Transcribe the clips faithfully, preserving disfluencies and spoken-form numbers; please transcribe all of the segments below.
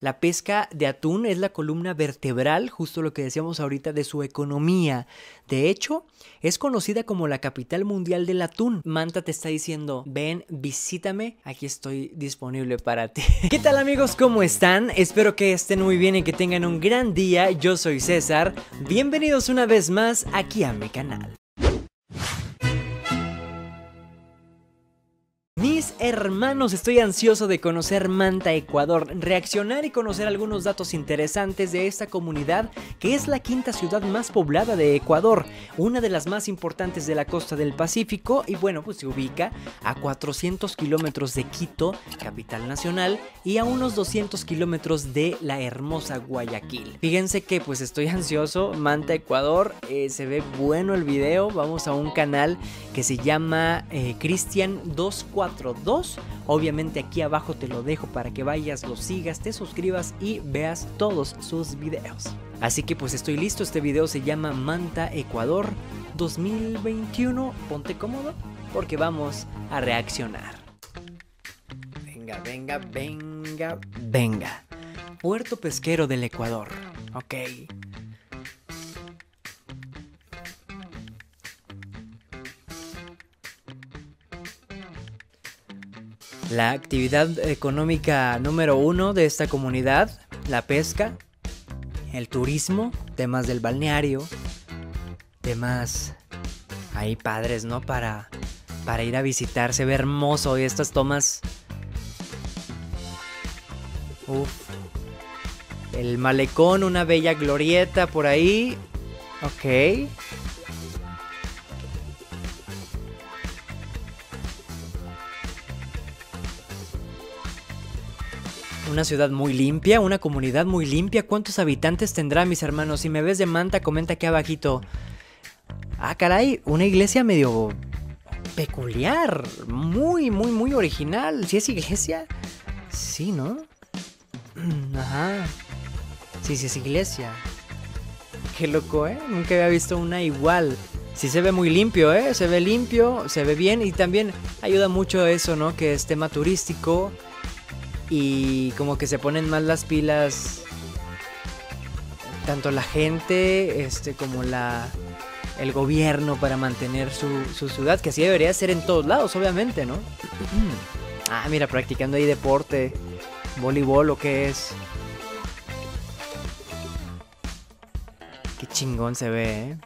La pesca de atún es la columna vertebral, justo lo que decíamos ahorita, de su economía. De hecho, es conocida como la capital mundial del atún. Manta te está diciendo, ven, visítame, aquí estoy disponible para ti. ¿Qué tal amigos? ¿Cómo están? Espero que estén muy bien y que tengan un gran día. Yo soy César. Bienvenidos una vez más aquí a mi canal. Mis hermanos, estoy ansioso de conocer Manta, Ecuador, reaccionar y conocer algunos datos interesantes de esta comunidad que es la quinta ciudad más poblada de Ecuador, una de las más importantes de la costa del Pacífico y bueno, pues se ubica a cuatrocientos kilómetros de Quito, capital nacional, y a unos doscientos kilómetros de la hermosa Guayaquil. Fíjense que pues estoy ansioso, Manta, Ecuador, eh, se ve bueno el video, vamos a un canal que se llama eh, Cristian dos cuatro dos. Obviamente aquí abajo te lo dejo para que vayas, lo sigas, te suscribas y veas todos sus videos. Así que pues estoy listo, este video se llama Manta, Ecuador dos mil veintiuno. Ponte cómodo porque vamos a reaccionar. Venga, venga, venga, venga. Puerto pesquero del Ecuador. Ok. La actividad económica número uno de esta comunidad, la pesca, el turismo, temas del balneario, temas ahí padres, ¿no? Para, para ir a visitar, se ve hermoso y estas tomas. Uf. El malecón, una bella glorieta por ahí. Ok. Una ciudad muy limpia, una comunidad muy limpia. ¿Cuántos habitantes tendrá, mis hermanos? Si me ves de Manta, comenta aquí abajito. Ah, caray, una iglesia medio peculiar. Muy, muy, muy original. ¿Sí es iglesia? Sí, ¿no? Ajá. Sí, sí es iglesia. Qué loco, ¿eh? Nunca había visto una igual. Sí se ve muy limpio, ¿eh? Se ve limpio, se ve bien. Y también ayuda mucho eso, ¿no? Que es tema turístico. Y como que se ponen más las pilas tanto la gente este, como la, el gobierno para mantener su, su ciudad, que así debería ser en todos lados, obviamente, ¿no? Ah, mira, practicando ahí deporte, voleibol o qué es. Qué chingón se ve, ¿eh?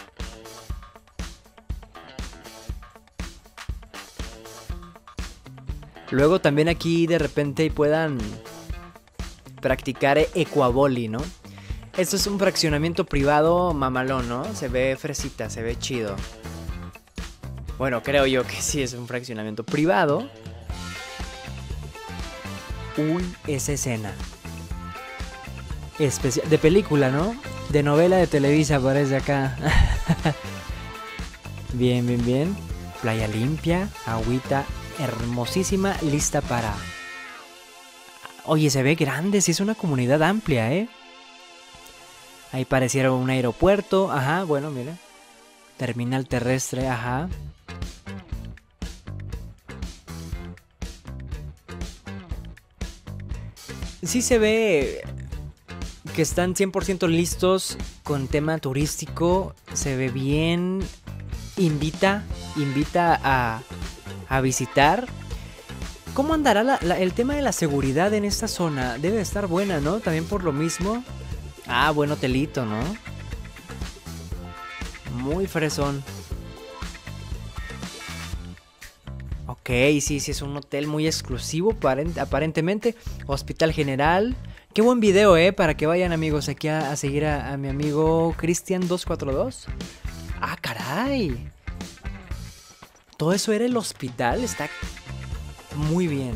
Luego también aquí de repente puedan practicar ecuavoli, ¿no? Esto es un fraccionamiento privado mamalón, ¿no? Se ve fresita, se ve chido. Bueno, creo yo que sí es un fraccionamiento privado. Uy, esa escena. Especial, de película, ¿no? De novela de Televisa parece acá. Bien, bien, bien. Playa limpia, agüita hermosísima, lista para... Oye, se ve grande, sí es una comunidad amplia, ¿eh? Ahí pareciera un aeropuerto, ajá, bueno, mira. Terminal terrestre, ajá. Sí se ve que están cien por ciento listos con tema turístico, se ve bien, invita, invita a... a visitar. ¿Cómo andará la, la, el tema de la seguridad en esta zona? Debe estar buena, ¿no? También por lo mismo. Ah, buen hotelito, ¿no? Muy fresón. Ok, sí, sí, es un hotel muy exclusivo, aparentemente. Hospital General. Qué buen video, ¿eh? Para que vayan, amigos, aquí a, a seguir a, a mi amigo Cristian dos cuatro dos. Ah, caray. Todo eso era el hospital, está muy bien.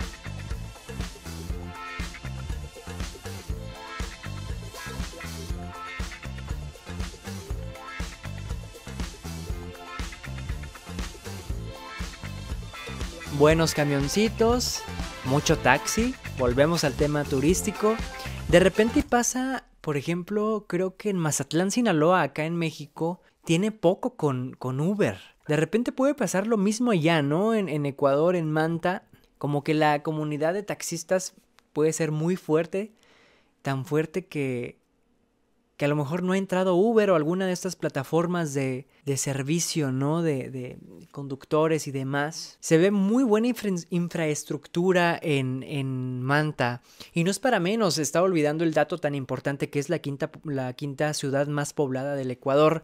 Buenos camioncitos, mucho taxi, volvemos al tema turístico. De repente pasa, por ejemplo, creo que en Mazatlán, Sinaloa, acá en México, tiene poco con, con Uber. De repente puede pasar lo mismo allá, ¿no? En, en Ecuador, en Manta, como que la comunidad de taxistas puede ser muy fuerte, tan fuerte que, que a lo mejor no ha entrado Uber o alguna de estas plataformas de, de servicio, ¿no? De, de conductores y demás. Se ve muy buena infra infraestructura en, en Manta. Y no es para menos, se está olvidando el dato tan importante que es la quinta, la quinta ciudad más poblada del Ecuador.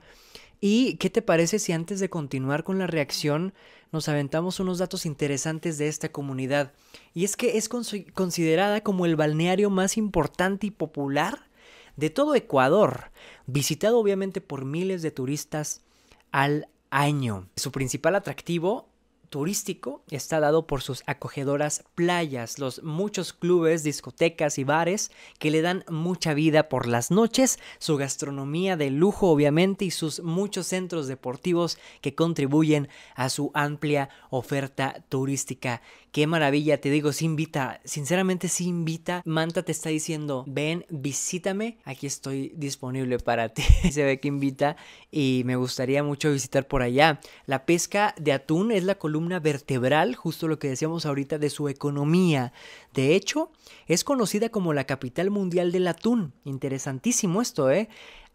¿Y qué te parece si antes de continuar con la reacción nos aventamos unos datos interesantes de esta comunidad? Y es que es considerada como el balneario más importante y popular de todo Ecuador, visitado obviamente por miles de turistas al año. Su principal atractivo turístico está dado por sus acogedoras playas, los muchos clubes, discotecas y bares que le dan mucha vida por las noches, su gastronomía de lujo obviamente y sus muchos centros deportivos que contribuyen a su amplia oferta turística. Qué maravilla, te digo, sí invita, sinceramente sí invita. Manta te está diciendo, ven, visítame, aquí estoy disponible para ti. Se ve que invita y me gustaría mucho visitar por allá. La pesca de atún es la columna vertebral, justo lo que decíamos ahorita, de su economía. De hecho, es conocida como la capital mundial del atún. Interesantísimo esto, ¿eh?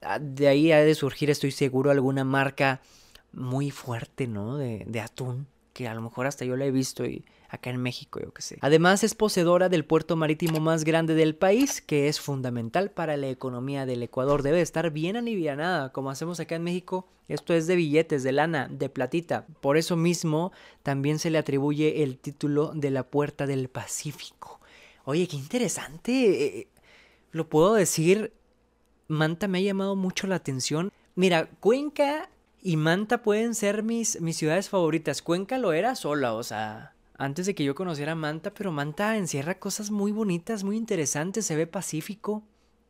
De ahí ha de surgir, estoy seguro, alguna marca muy fuerte, ¿no? De, de atún, que a lo mejor hasta yo la he visto y acá en México, yo qué sé. Además es poseedora del puerto marítimo más grande del país, que es fundamental para la economía del Ecuador. Debe estar bien alivianada, como hacemos acá en México. Esto es de billetes, de lana, de platita. Por eso mismo también se le atribuye el título de la Puerta del Pacífico. Oye, qué interesante. Lo puedo decir, Manta me ha llamado mucho la atención. Mira, Cuenca y Manta pueden ser mis, mis ciudades favoritas. Cuenca lo era sola, o sea, antes de que yo conociera Manta, pero Manta encierra cosas muy bonitas, muy interesantes, se ve pacífico,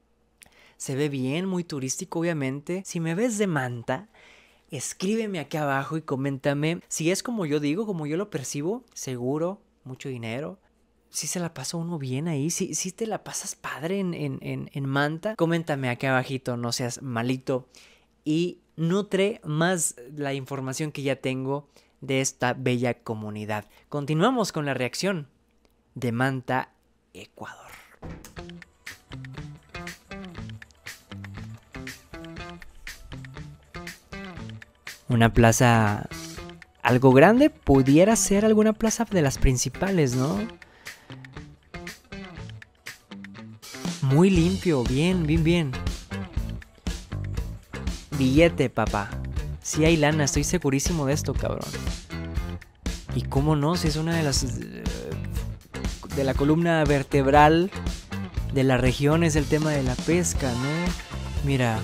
se ve bien, muy turístico obviamente. Si me ves de Manta, escríbeme aquí abajo y coméntame si es como yo digo, como yo lo percibo, seguro, mucho dinero. Si se la pasa uno bien ahí, si, si te la pasas padre en, en, en, en Manta, coméntame aquí abajito, no seas malito. Y nutre más la información que ya tengo de esta bella comunidad. Continuamos con la reacción de Manta, Ecuador. Una plaza algo grande, pudiera ser alguna plaza de las principales, ¿no? Muy limpio, bien, bien, bien. Billete, papá. Sí hay lana, estoy segurísimo de esto, cabrón. Y cómo no, si es una de las... de la columna vertebral de la región es el tema de la pesca, ¿no? Mira.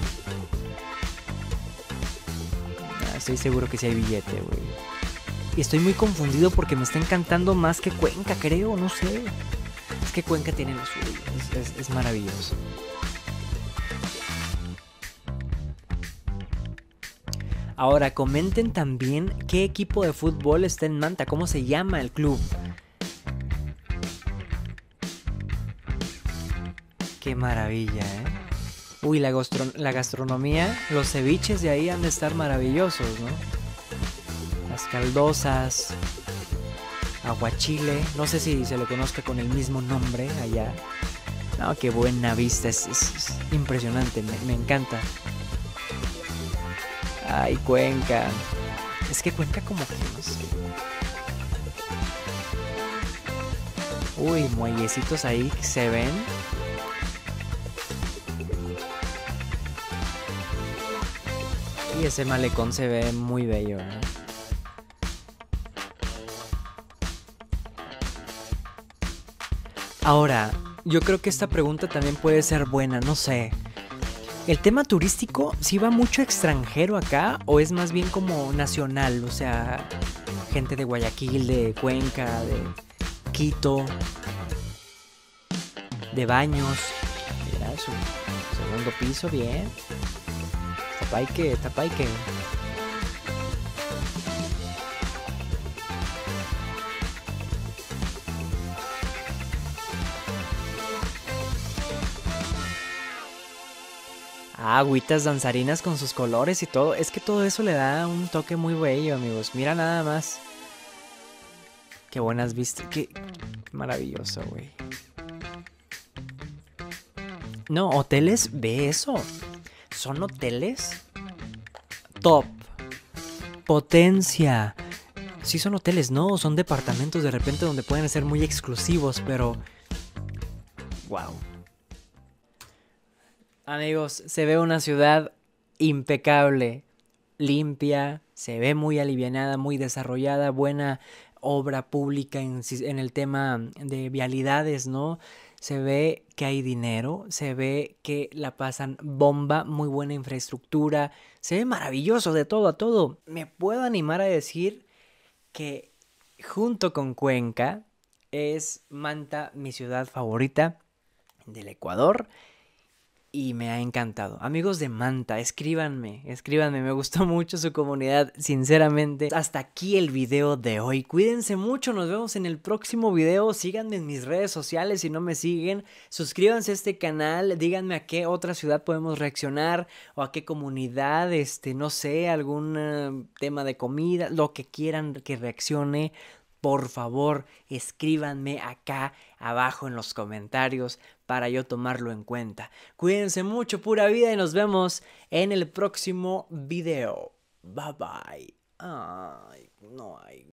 Estoy seguro que sí hay billete, güey. Y estoy muy confundido porque me está encantando más que Cuenca, creo, no sé. Es que Cuenca tiene lo suyo, es, es, es maravilloso. Ahora, comenten también qué equipo de fútbol está en Manta, cómo se llama el club. Qué maravilla, ¿eh? Uy, la, gastro la gastronomía, los ceviches de ahí han de estar maravillosos, ¿no? Las caldosas, aguachile, no sé si se le conozca con el mismo nombre allá. No, qué buena vista, es, es, es impresionante, me, me encanta. Ay, Cuenca. Es que Cuenca como que no sé. Uy, muellecitos ahí que se ven. Y ese malecón se ve muy bello, ¿eh? Ahora, yo creo que esta pregunta también puede ser buena, no sé. ¿El tema turístico sí va mucho extranjero acá o es más bien como nacional? O sea, gente de Guayaquil, de Cuenca, de Quito, de Baños. Mira su segundo piso, bien. Tapaique, tapaique. Ah, agüitas danzarinas con sus colores y todo. Es que todo eso le da un toque muy bello, amigos. Mira nada más. Qué buenas vistas. Qué, qué maravilloso, güey. No, hoteles, ve eso. Son hoteles top. Potencia. Sí son hoteles, no, son departamentos de repente donde pueden ser muy exclusivos, pero... wow. Amigos, se ve una ciudad impecable, limpia, se ve muy alivianada, muy desarrollada, buena obra pública en, en el tema de vialidades, ¿no? Se ve que hay dinero, se ve que la pasan bomba, muy buena infraestructura, se ve maravilloso de todo a todo. Me puedo animar a decir que junto con Cuenca es Manta mi ciudad favorita del Ecuador. Y me ha encantado. Amigos de Manta, escríbanme, escríbanme, me gustó mucho su comunidad, sinceramente. Hasta aquí el video de hoy. Cuídense mucho, nos vemos en el próximo video. Síganme en mis redes sociales si no me siguen. Suscríbanse a este canal, díganme a qué otra ciudad podemos reaccionar o a qué comunidad, este, no sé, algún uh, tema de comida, lo que quieran que reaccione. Por favor, escríbanme acá abajo en los comentarios para yo tomarlo en cuenta. Cuídense mucho, pura vida, y nos vemos en el próximo video. Bye bye. Ay, no hay.